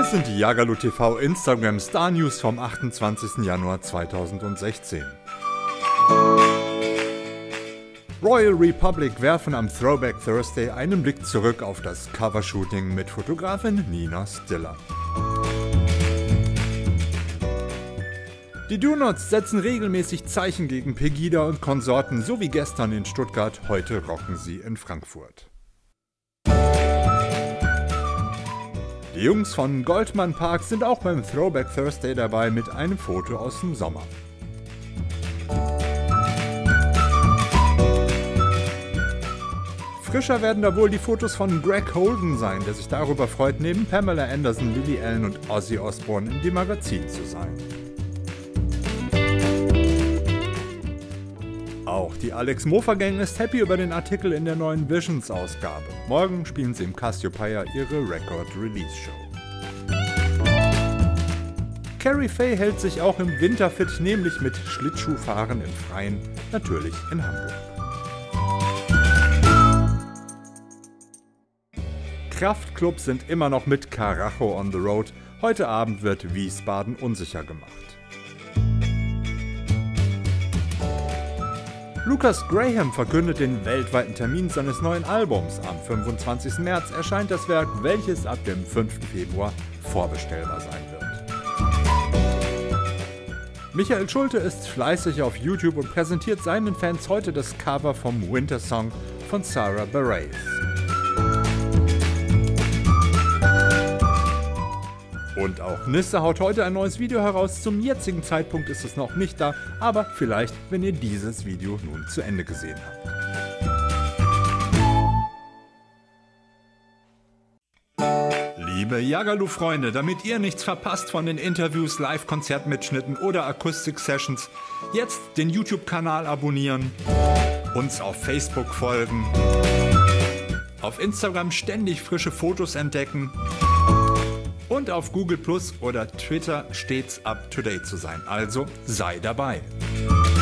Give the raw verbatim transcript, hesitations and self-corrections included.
Das sind die Jagalo T V Instagram Star News vom achtundzwanzigsten Januar zweitausendsechzehn. Royal Republic werfen am Throwback Thursday einen Blick zurück auf das Covershooting mit Fotografin Nina Stiller. Die Do-Nots setzen regelmäßig Zeichen gegen Pegida und Konsorten, so wie gestern in Stuttgart, heute rocken sie in Frankfurt. Die Jungs von Goldman Park sind auch beim Throwback Thursday dabei mit einem Foto aus dem Sommer. Frischer werden da wohl die Fotos von Greg Holden sein, der sich darüber freut, neben Pamela Anderson, Lily Allen und Ozzy Osbourne in dem Magazin zu sein. Auch die Alex Mofa Gang ist happy über den Artikel in der neuen Visions-Ausgabe. Morgen spielen sie im Cassiopeia ihre Record-Release-Show. Carrie Faye hält sich auch im Winter fit, nämlich mit Schlittschuhfahren im Freien, natürlich in Hamburg. Kraftclubs sind immer noch mit Karacho on the road. Heute Abend wird Wiesbaden unsicher gemacht. Lucas Graham verkündet den weltweiten Termin seines neuen Albums. Am fünfundzwanzigsten März erscheint das Werk, welches ab dem fünften Februar vorbestellbar sein wird. Michael Schulte ist fleißig auf YouTube und präsentiert seinen Fans heute das Cover vom Winter Song von Sarah Bareilles. Und auch Nisse haut heute ein neues Video heraus. Zum jetzigen Zeitpunkt ist es noch nicht da, aber vielleicht, wenn ihr dieses Video nun zu Ende gesehen habt. Liebe Jagalo-Freunde, damit ihr nichts verpasst von den Interviews, Live-Konzertmitschnitten oder Akustik-Sessions, jetzt den YouTube-Kanal abonnieren, uns auf Facebook folgen, auf Instagram ständig frische Fotos entdecken und auf Google Plus oder Twitter stets up to date zu sein. Also sei dabei.